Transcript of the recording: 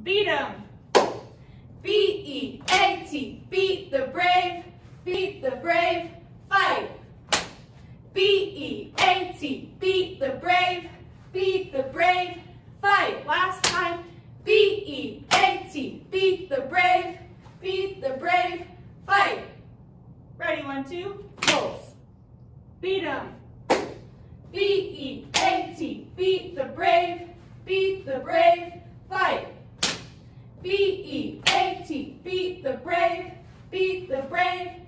beat 'em. B-E-A-T, beat the brave, fight. B-E-A-T, beat the brave, fight. Last time, B-E-A-T, beat the brave, fight. Ready, 1, 2, pulse. Beat 'em. B-E-A-T, beat the brave, fight. B-E-A-T, beat the brave,